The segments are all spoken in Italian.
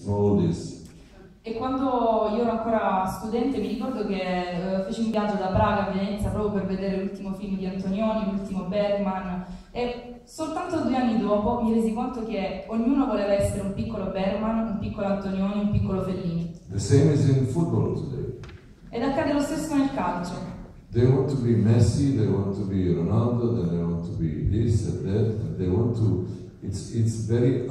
small this. E quando io ero ancora studente mi ricordo che feci un viaggio da Praga a Venezia proprio per vedere l'ultimo film di Antonioni, l'ultimo Bergman, e soltanto 2 anni dopo mi resi conto che ognuno voleva essere un piccolo Bergman, un piccolo Antonioni, un piccolo Fellini. The same is in football today. Ed accade lo stesso nel calcio. They want to be Messi, they want to be Ronaldo, then they want to be this and that, and they want to. It's very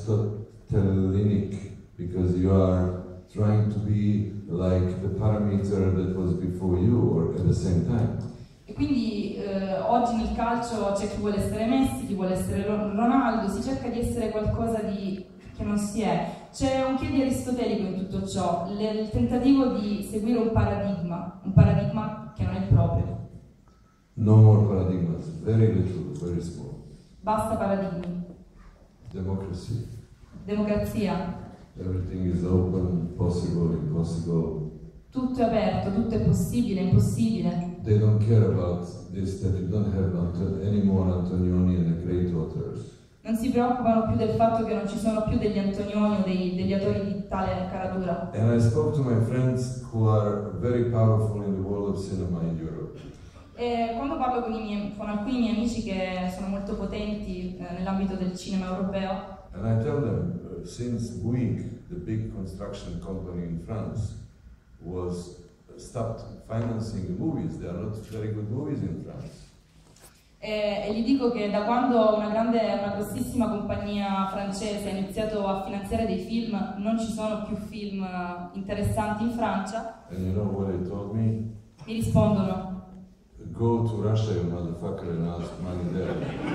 Aristotelic because you are trying to be like the parameter that was before you or at the same time. E quindi oggi nel calcio c'è chi vuole essere Messi, chi vuole essere Ronaldo, si cerca di essere qualcosa che non si è. C'è un che di aristotelico in tutto ciò, il tentativo di seguire un paradigma che non è proprio. No more paradigmas, very little, very small. Basta paradigmi. Democracy. Democrazia. Everything is open, possible, impossible. Tutto è aperto, tutto è possibile, impossibile. They don't care about this, that you don't have any more Antonioni and the great authors. Non si preoccupano più del fatto che non ci sono più degli Antonioni o degli autori di tale caratura. And I spoke to my friends who are very powerful in the world of cinema in Europe. E quando parlo con alcuni miei amici che sono molto potenti nell'ambito del cinema europeo, and I tell them, since Bouygues, the big construction company in France, was stopped financing movies, there are not very good movies in France. E gli dico che da quando una grossissima compagnia francese ha iniziato a finanziare dei film, non ci sono più film interessanti in Francia. And you know what they told me? Mi rispondono: go to Russia, you motherfucker, and ask money there.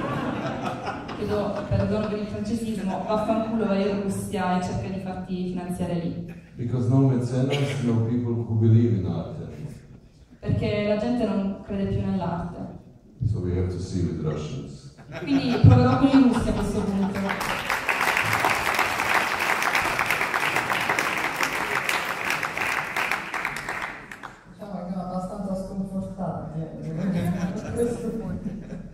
Chiedo perdono per il francesismo, vaffanculo, vai in Russia e cerca di farti finanziare lì. Because no mecenas, no people who believe in art anymore. Perché la gente non crede più nell'arte. So we have to see with Russians. Quindi proverò con i russi a questo punto. Diciamo che sono abbastanza sconfortati a questo punto.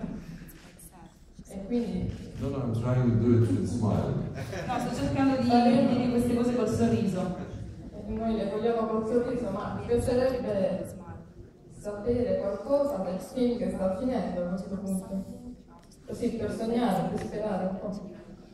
E quindi... No, I'm trying to do it with smile. No, sto cercando di dire queste cose col sorriso. E noi le vogliamo col sorriso, ma mi piacerebbe sapere qualcosa del film che sta finendo a questo punto, così per sognare, per sperare un po'.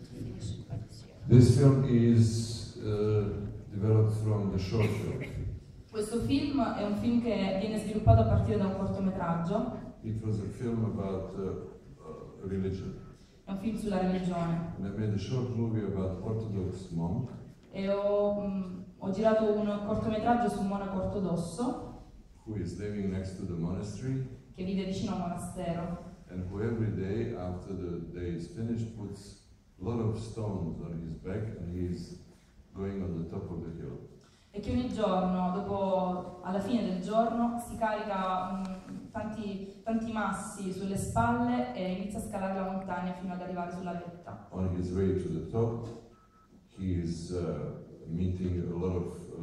This film is developed from the short film. Questo film è un film che viene sviluppato a partire da un cortometraggio. It was a film about religion. È un film sulla religione. And I made a short movie about Orthodox monk. E ho girato un cortometraggio su un monaco ortodosso who is living next to the monastery, che vive vicino al monastero, and who every day after the day is finished puts a lot of stones on his back and he's going on the top of the hill. E che ogni giorno, alla fine del giorno, si carica tanti massi sulle spalle e inizia a scalare la montagna fino ad arrivare sulla vetta. On his way to the top, he is meeting a lot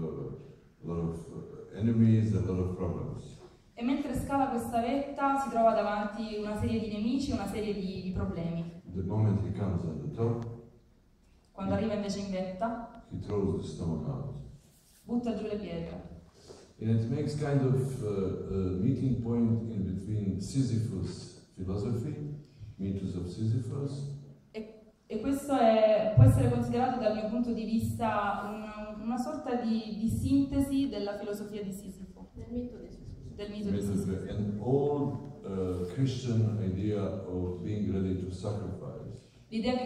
of enemies, a lot of problems. E mentre scala questa vetta si trova davanti una serie di nemici e una serie di problemi. The moment he comes on the top, quando arriva invece in vetta, he throws the stone out. Butta giù le pietre. And it makes kind of a meeting point in between Sisyphus philosophy, mythos of Sisyphus. E questo può essere considerato dal mio punto di vista una sorta di sintesi della filosofia di Sisifo. Del mito di Sisifo. An old Christian idea of being ready to sacrifice. L'idea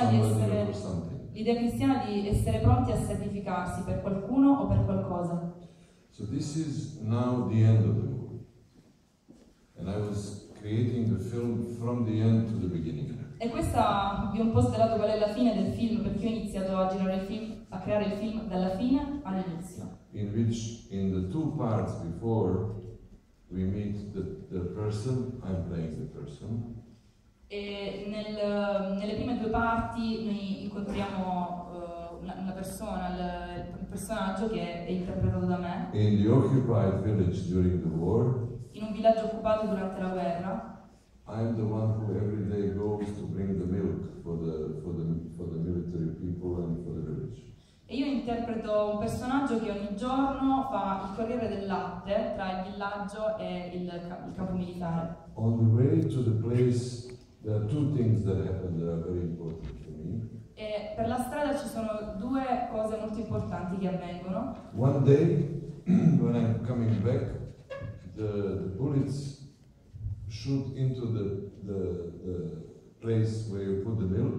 cristiana di essere pronti a sacrificarsi per qualcuno o per qualcosa. So this is now the end of the movie. And I was creating the film from the end to the beginning. E questa vi ho un po' svelato qual è la fine del film, perché io ho iniziato a girare il film, a creare il film dalla fine all'inizio. In which, in the two parts before, we meet the person, I'm playing the person. E nelle prime 2 parti noi incontriamo una persona, il personaggio che è interpretato da me. In the occupied village during the war, in un villaggio occupato durante la guerra. I'm the one who every day goes to bring the milk for the military people and for the village. E io interpreto un personaggio che ogni giorno fa il corriere del latte tra il villaggio e il campo militare. On the way to the place, there are two things that happen that are very important for me. E per la strada ci sono due cose molto importanti che avvengono. One day, when I'm coming back, the bullets shoot into the place where you put the milk,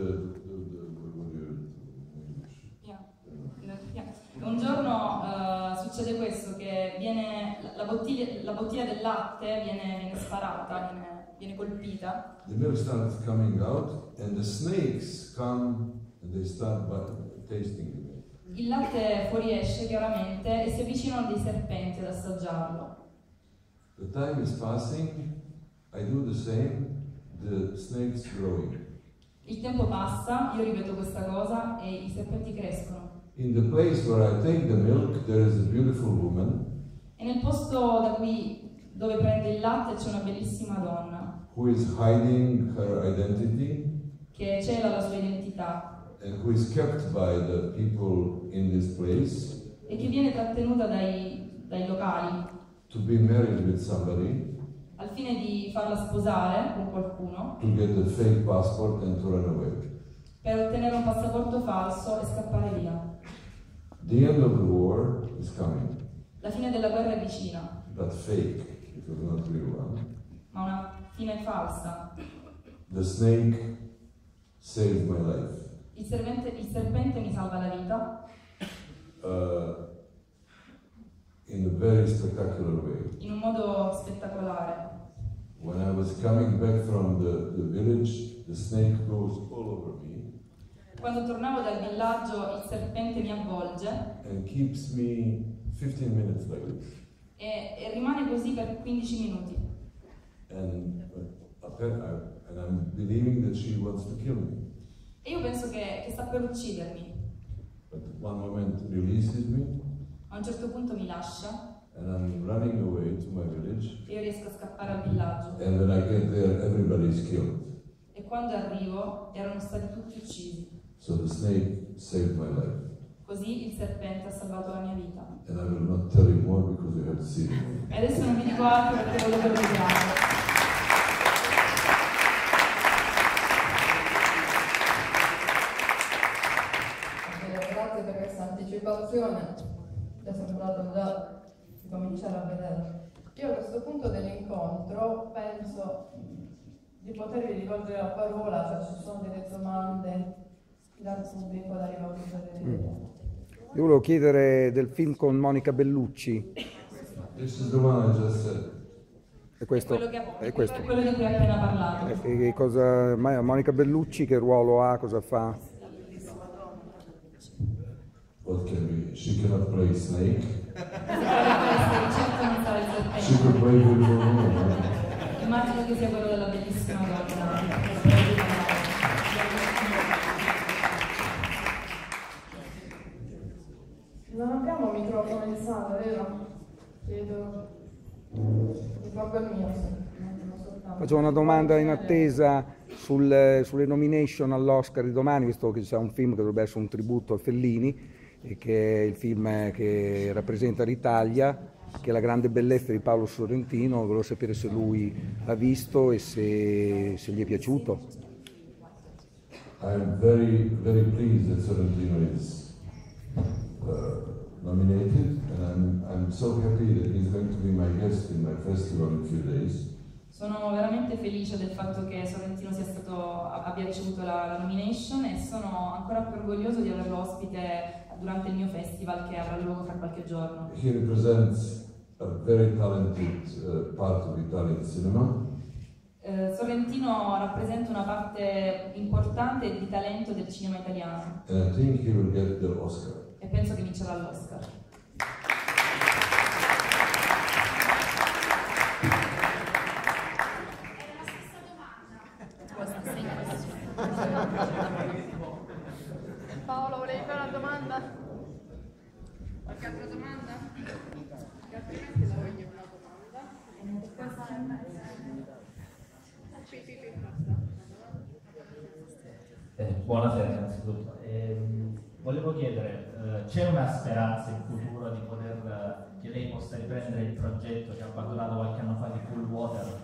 Un giorno succede questo, che la bottiglia del latte viene sparata, viene colpita. The milk starts coming out and the snakes come and they start tasting the milk. Il latte fuoriesce chiaramente e si avvicinano dei serpenti ad assaggiarlo. The time is passing, I do the same, the snakes growing. Il tempo passa, io ripeto questa cosa e i serpenti crescono. In the place where I take the milk, there is a beautiful woman E nel posto dove prende il latte c'è una bellissima donna who is hiding her identity che cela la sua identità and who is kept by the people in this place e che viene trattenuta dai locali to be married with somebody, al fine di farla sposare con qualcuno to get a fake passport and to run away. per ottenere un passaporto falso e scappare via. The end of the war is coming, La fine della guerra è vicina, but fake, it was not real one. ma una fine falsa. The snake saved my life. Il serpente mi salva la vita In a very spectacular way. in un modo spettacolare. When I was coming back from the village, the snake goes all over me Quando tornavo dal villaggio il serpente mi avvolge and keeps me 15 minutes like this. e rimane così per 15 minuti. And I'm believing that she wants to kill me. E io penso che sta per uccidermi. But one moment releases me A un certo punto mi lascia and I'm running away to my village. e io riesco a scappare al villaggio. And when I get there, everybody's killed. E quando arrivo erano stati tutti uccisi. So the snake saved my life. Così il serpente ha salvato la mia vita. And I will not tell you more because you have to see it. E adesso non vi dico altro perché voglio che lo vediate. Grazie per questa anticipazione, è sembrato già di cominciare a vedere. Io a questo punto dell'incontro penso di potervi rivolgere la parola, se ci sono delle domande dal pubblico da rivolgere. Io volevo chiedere del film con Monica Bellucci. This is the one I just said. È questo? È quello di cui hai appena parlato. E cosa, Monica Bellucci che ruolo ha, cosa fa? What can we? She cannot play snake. Certo non sarà il She serpente. could play beautiful woman. Right? Immagino che sia quello della bellissima donna. Non abbiamo microfono in sala, vero? Chiedo. Mi tolgo il mio, soltanto. Faccio una domanda in attesa sulle nomination all'Oscar di domani, visto che c'è un film che dovrebbe essere un tributo a Fellini, e che è il film che rappresenta l'Italia, che è La grande bellezza di Paolo Sorrentino. Volevo sapere se lui l'ha visto e se gli è piaciuto. I'm very, very pleased that Sorrentino is nominated, and I'm so happy that he's going to be my guest in my festival in a few days. Sono veramente felice del fatto che Sorrentino abbia ricevuto la nomination e sono ancora più orgoglioso di averlo ospite durante il mio festival che avrà luogo fra qualche giorno. He represents a very talented part of Italian cinema. Sorrentino rappresenta una parte importante di talento del cinema italiano And I think he will get the Oscar. e penso che vincerà l'Oscar. Paolo, volevi fare una domanda? Qualche altra domanda? Che altrimenti la voglio una domanda. Basta. Buonasera innanzitutto. volevo chiedere, c'è una speranza in futuro di poter, che lei possa riprendere il progetto che ha abbandonato qualche anno fa di Cool Water?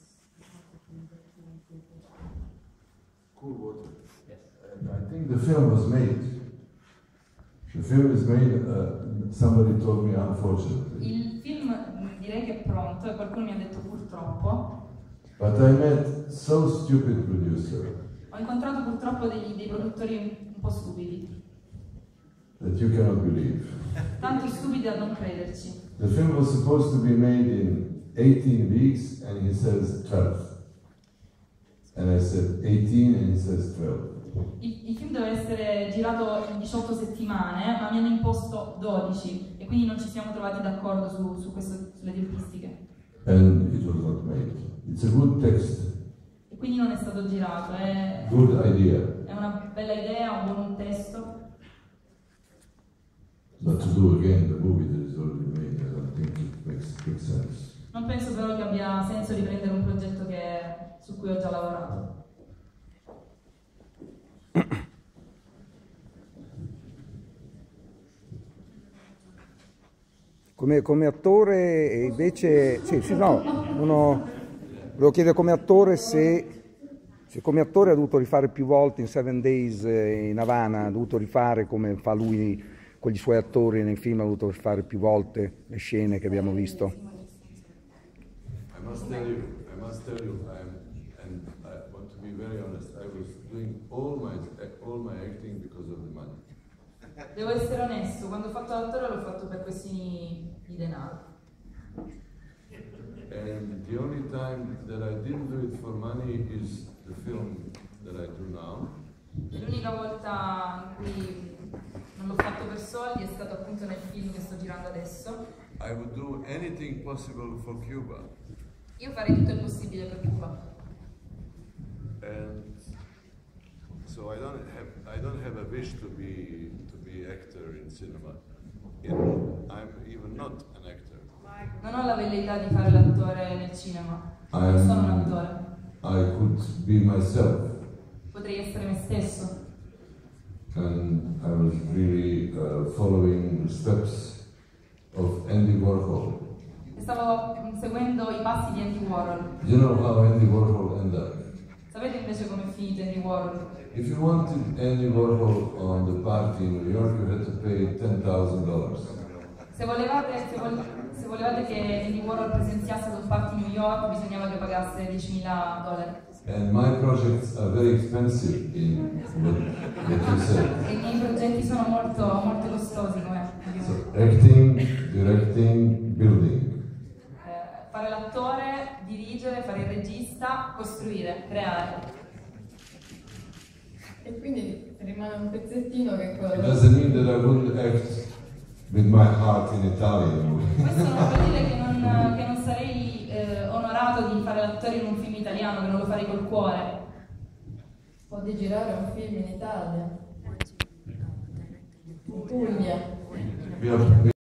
Cool Water. Yes. I think the film was made. The film is made, somebody told me unfortunately. Il film direi che è pronto e qualcuno mi ha detto purtroppo. But I met so stupid producer Ho incontrato purtroppo dei produttori un po' stupidi, that you cannot believe. tanto stupidi da non crederci. The film was supposed to be made in 18 weeks and he says 12. And I said 18 and he says 12. Il film doveva essere girato in 18 settimane, ma mi hanno imposto 12 e quindi non ci siamo trovati d'accordo sulle tempistiche. And it was not made. It's a good text, E quindi non è stato girato, è good idea, una bella idea, un buon testo. but to do again the movie that is already made, I don't think it makes big sense. Non penso però che abbia senso riprendere un progetto su cui ho già lavorato. Come attore invece, volevo chiedere come attore se come attore ha dovuto rifare più volte in 7 Days in Havana, ha dovuto rifare come fa lui con i suoi attori nei film, ha dovuto rifare più volte le scene che abbiamo visto. I must tell you, and I want to be very honest, I was doing all my acting because of the money. Devo essere onesto, quando ho fatto l'attore l'ho fatto per questioni di denaro. And the only time that I didn't do it for money is the film that I do now. L'unica volta in cui non l'ho fatto per soldi è stato appunto nel film che sto girando adesso. I would do anything possible for Cuba. Io farei tutto il possibile per Cuba. And so I don't have a wish to be actor in cinema. I'm even not an actor. Non ho la velleità di fare l'attore nel cinema. Non sono un attore. I could be myself. Potrei essere me stesso. And I was really following the steps of Andy Warhol. E stavo seguendo i passi di Andy Warhol. You know how Andy Warhol ended up? Sapete invece com'è finito Andy Warhol? If you wanted Andy Warhol on the party in New York, you had to pay $10,000. Se volevate che Andy Warhol presenziasse ad un party New York, bisognava che pagasse $10.000. And my projects are very expensive in what you said. E i miei progetti sono molto costosi, come So acting, directing, building. fare l'attore, dirigere, fare il regista, costruire, creare. E quindi rimane un pezzettino che è quello. It doesn't mean that I wouldn't act with my heart in Italian. Questo non vuol dire che non sarei onorato di fare l'attore in un film italiano, che non lo farei col cuore. O di girare un film in Italia, in Puglia. We are